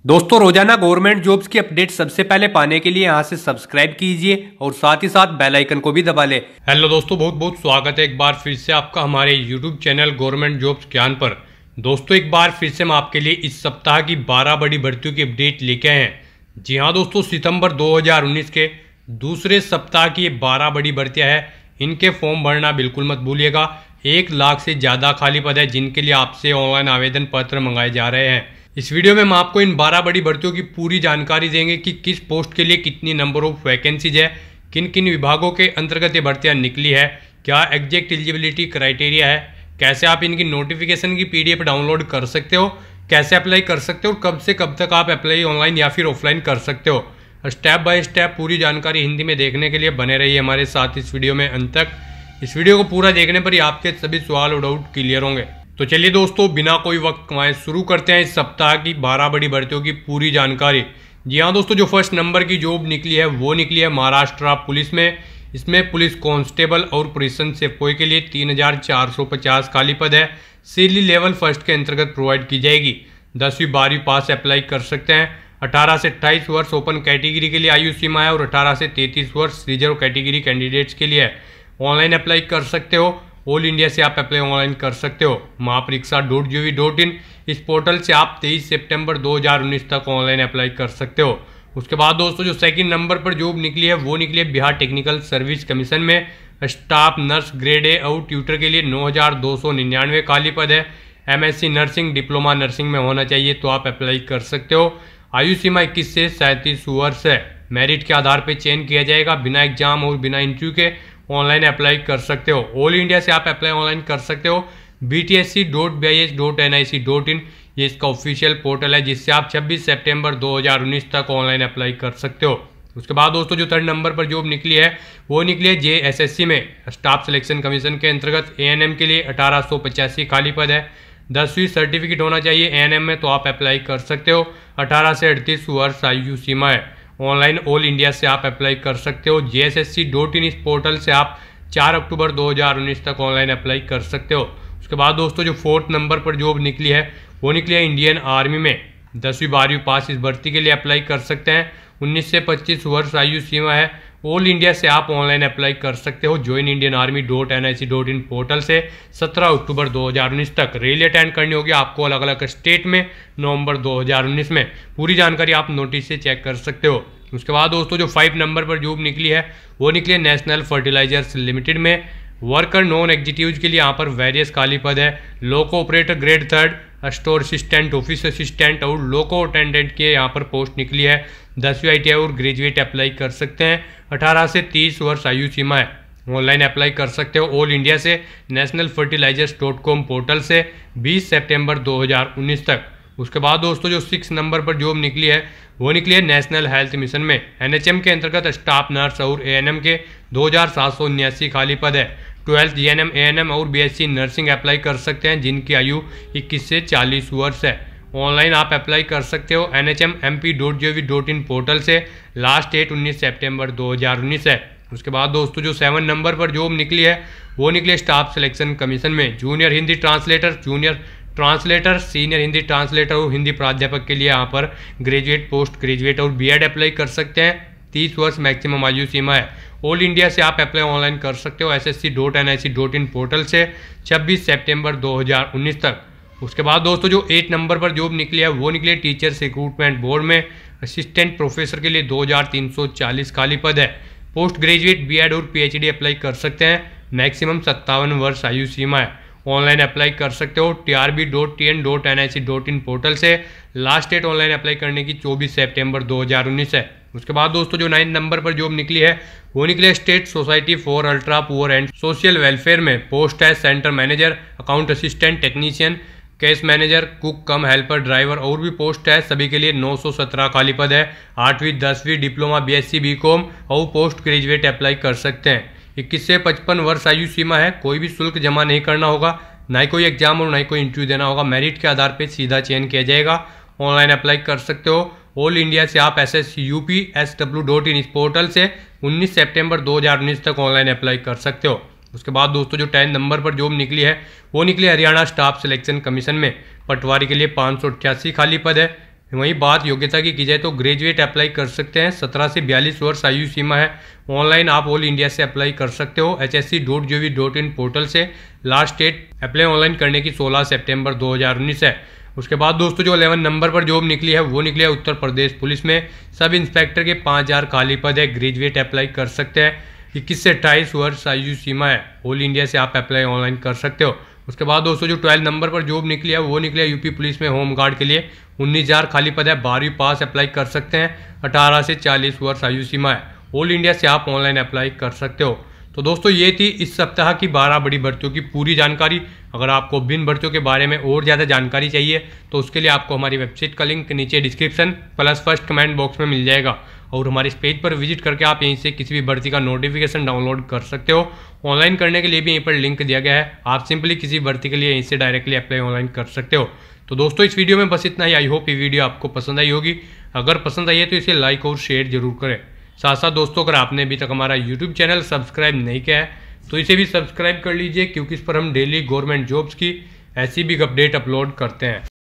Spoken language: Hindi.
दोस्तों रोजाना गवर्नमेंट जॉब्स की अपडेट सबसे पहले पाने के लिए यहाँ से सब्सक्राइब कीजिए और साथ ही साथ बेल आइकन को भी दबा लें। हेलो दोस्तों, बहुत बहुत स्वागत है एक बार फिर से आपका हमारे यूट्यूब चैनल गवर्नमेंट जॉब्स ज्ञान पर। दोस्तों एक बार फिर से हम आपके लिए इस सप्ताह की 12 बड़ी भर्तियों की अपडेट लेके आए हैं। जी हाँ दोस्तों, सितंबर 2019 के दूसरे सप्ताह की ये 12 बड़ी भर्तियाँ हैं। इनके फॉर्म भरना बिल्कुल मत भूलिएगा। 1 लाख से ज़्यादा खाली पद है जिनके लिए आपसे ऑनलाइन आवेदन पत्र मंगाए जा रहे हैं। इस वीडियो में हम आपको इन 12 बड़ी भर्तियों की पूरी जानकारी देंगे कि किस पोस्ट के लिए कितनी नंबर ऑफ वैकेंसीज है, किन किन विभागों के अंतर्गत ये भर्तियाँ निकली है, क्या एग्जैक्ट एलिजिबिलिटी क्राइटेरिया है, कैसे आप इनकी नोटिफिकेशन की PDF डाउनलोड कर सकते हो, कैसे अप्लाई कर सकते हो और कब से कब तक आप अप्लाई ऑनलाइन या फिर ऑफलाइन कर सकते हो। स्टेप बाय स्टेप पूरी जानकारी हिंदी में देखने के लिए बने रहिए हमारे साथ इस वीडियो में अंत तक। इस वीडियो को पूरा देखने पर ही आपके सभी सवाल और डाउट क्लियर होंगे। तो चलिए दोस्तों, बिना कोई वक्त गंवाए शुरू करते हैं इस सप्ताह की 12 बड़ी भर्तियों की पूरी जानकारी। जी हाँ दोस्तों, जो फर्स्ट नंबर की जॉब निकली है वो निकली है महाराष्ट्र पुलिस में। इसमें पुलिस कांस्टेबल और प्रिजन सेवकोई के लिए 3450 खाली पद है। सीली लेवल फर्स्ट के अंतर्गत प्रोवाइड की जाएगी। 10वीं 12वीं पास अप्लाई कर सकते हैं। 18 से 28 वर्ष ओपन कैटेगरी के लिए आयु सीमा है और 18 से 33 वर्ष रिजर्व कैटेगरी कैंडिडेट्स के लिए ऑनलाइन अप्लाई कर सकते हो। ऑल इंडिया से आप अप्लाई ऑनलाइन कर सकते हो। महापरीक्षा.gov.in इस पोर्टल से आप 23 सितंबर 2019 तक ऑनलाइन अप्लाई कर सकते हो। उसके बाद दोस्तों जो सेकंड नंबर पर जॉब निकली है वो निकली है बिहार टेक्निकल सर्विस कमीशन में। स्टाफ नर्स ग्रेड ए और ट्यूटर के लिए 9299 खाली पद है। MSc नर्सिंग डिप्लोमा नर्सिंग में होना चाहिए तो आप अप्लाई कर सकते हो। आयु सीमा 21 से 37 वर्ष है। मेरिट के आधार पर चयन किया जाएगा। बिना एग्जाम और बिना इंटरव्यू के ऑनलाइन अप्लाई कर सकते हो। ऑल इंडिया से आप अप्लाई ऑनलाइन कर सकते हो। btsc.bis.nic.in ये इसका ऑफिशियल पोर्टल है जिससे आप 26 सितंबर 2019 तक ऑनलाइन अप्लाई कर सकते हो। उसके बाद दोस्तों जो थर्ड नंबर पर जॉब निकली है वो निकली है JSSC में। स्टाफ सिलेक्शन कमीशन के अंतर्गत ANM के लिए 1885 खाली पद है। 10वीं सर्टिफिकेट होना चाहिए ANM में तो आप अप्लाई कर सकते हो। 18 से 38 वर्ष आयु सीमा है। ऑनलाइन ऑल इंडिया से आप अप्लाई कर सकते हो। JSSC.in इस पोर्टल से आप 4 अक्टूबर 2019 तक ऑनलाइन अप्लाई कर सकते हो। उसके बाद दोस्तों जो फोर्थ नंबर पर जॉब निकली है वो निकली है इंडियन आर्मी में। 10वीं 12वीं पास इस भर्ती के लिए अप्लाई कर सकते हैं। 19 से 25 वर्ष आयु सीमा है। ऑल इंडिया से आप ऑनलाइन अप्लाई कर सकते हो। ज्वाइन इंडियन आर्मी.nic.in पोर्टल से 17 अक्टूबर 2019 तक रैली अटेंड करनी होगी आपको अलग अलग स्टेट में नवंबर 2019 में। पूरी जानकारी आप नोटिस से चेक कर सकते हो। उसके बाद दोस्तों जो 5 नंबर पर जॉब निकली है वो निकली है नेशनल फर्टिलाइजर्स लिमिटेड में। वर्कर नॉन एग्जीक्यूटिव के लिए यहाँ पर वेरियस खाली पद है। Loco operator grade 3, store assistant, office assistant और लोको अटेंडेंट के यहाँ पर पोस्ट निकली है। 10वीं ITI और ग्रेजुएट अप्लाई कर सकते हैं। 18 से 30 वर्ष आयु सीमा है। ऑनलाइन अप्लाई कर सकते हो ऑल इंडिया से nationalfertilizers.com पोर्टल से 20 सितंबर 2019 तक। उसके बाद दोस्तों जो 6 नंबर पर जॉब निकली है वो निकली है नेशनल हेल्थ मिशन में। NHM के अंतर्गत स्टाफ नर्स और ANM के 2779 खाली पद है। 12th GNM ANM और BSc नर्सिंग अप्लाई कर सकते हैं जिनकी आयु 21 से 40 वर्ष है। ऑनलाइन आप अप्लाई कर सकते हो NHMMP.gov.in पोर्टल से। लास्ट डेट 19 सितंबर 2019 है। उसके बाद दोस्तों जो 7 नंबर पर जॉब निकली है वो निकली स्टाफ सिलेक्शन कमीशन में। Junior Hindi translator, junior translator, senior Hindi translator और हिंदी प्राध्यापक के लिए यहाँ पर ग्रेजुएट, पोस्ट ग्रेजुएट और BEd अप्लाई कर सकते हैं। 30 वर्ष मैक्सिमम आयु सीमा है। ऑल इंडिया से आप अप्लाई ऑनलाइन कर सकते हो ssc.nic.in पोर्टल से 26 सितंबर 2019 तक। उसके बाद दोस्तों जो 8 नंबर पर जॉब निकली है वो निकली है टीचर्स रिक्रूटमेंट बोर्ड में। असिस्टेंट प्रोफेसर के लिए 2340 खाली पद है। पोस्ट ग्रेजुएट, BEd और PhD अप्लाई कर सकते हैं। मैक्सिमम 57 वर्ष आयु सीमा है। ऑनलाइन अप्लाई कर सकते हो trb.tn.nic.in पोर्टल से। लास्ट डेट ऑनलाइन अप्लाई करने की 24 सितंबर 2019 है। उसके बाद दोस्तों जो 9 नंबर पर जॉब निकली है वो निकली है state society for ultra poor and social welfare में। पोस्ट है centre manager, account assistant, technician, case manager, cook cum helper, driver और भी पोस्ट है। सभी के लिए 917 खाली पद है। 8वीं 10वीं डिप्लोमा, BSc BCom और पोस्ट ग्रेजुएट अप्लाई कर सकते हैं। 21 से 55 वर्ष आयु सीमा है। कोई भी शुल्क जमा नहीं करना होगा, ना ही कोई एग्जाम और ना ही कोई इंटरव्यू देना होगा। मेरिट के आधार पर सीधा चयन किया जाएगा। ऑनलाइन अप्लाई कर सकते हो। ऑल इंडिया से आप sscupsw.in इस पोर्टल से 19 सितंबर 2019 तक ऑनलाइन अप्लाई कर सकते हो। उसके बाद दोस्तों जो 10 नंबर पर जॉब निकली है वो निकली हरियाणा स्टाफ सिलेक्शन कमीशन में। पटवारी के लिए 588 खाली पद है। वहीं बात योग्यता की जाए तो ग्रेजुएट अप्लाई कर सकते हैं। 17 से 42 वर्ष आयु सीमा है। ऑनलाइन आप ऑल इंडिया से अप्लाई कर सकते हो hsc.gov.in पोर्टल से। लास्ट डेट अप्लाई ऑनलाइन करने की 16 सितंबर 2019 है। उसके बाद दोस्तों जो 11 नंबर पर जॉब निकली है वो निकली है उत्तर प्रदेश पुलिस में। सब इंस्पेक्टर के 5000 खाली पद है। ग्रेजुएट अप्लाई कर सकते हैं। 21 से 28 वर्ष आयु सीमा है। ऑल इंडिया से आप अप्लाई ऑनलाइन कर सकते हो। उसके बाद दोस्तों जो 12 नंबर पर जॉब निकली है वो निकली है यूपी पुलिस में होम गार्ड के लिए। 19,000 खाली पद है। 12वीं पास अप्लाई कर सकते हैं। 18 से 40 वर्ष आयु सीमा है। ऑल इंडिया से आप ऑनलाइन अप्लाई कर सकते हो। तो दोस्तों ये थी इस सप्ताह की 12 बड़ी भर्तियों की पूरी जानकारी। अगर आपको भिन्न भर्तियों के बारे में और ज़्यादा जानकारी चाहिए तो उसके लिए आपको हमारी वेबसाइट का लिंक नीचे description plus first comment box में मिल जाएगा, और हमारे इस पेज पर विजिट करके आप यहीं से किसी भी भर्ती का नोटिफिकेशन डाउनलोड कर सकते हो। ऑनलाइन करने के लिए भी यहीं पर लिंक दिया गया है। आप सिंपली किसी भर्ती के लिए यहीं से डायरेक्टली अप्लाई ऑनलाइन कर सकते हो। तो दोस्तों इस वीडियो में बस इतना ही। आई होप ये वीडियो आपको पसंद आई होगी। अगर पसंद आई है तो इसे लाइक और शेयर जरूर करें। साथ साथ दोस्तों अगर आपने अभी तक हमारा यूट्यूब चैनल सब्सक्राइब नहीं किया है तो इसे भी सब्सक्राइब कर लीजिए, क्योंकि इस पर हम डेली गवर्नमेंट जॉब्स की ऐसी भी अपडेट अपलोड करते हैं।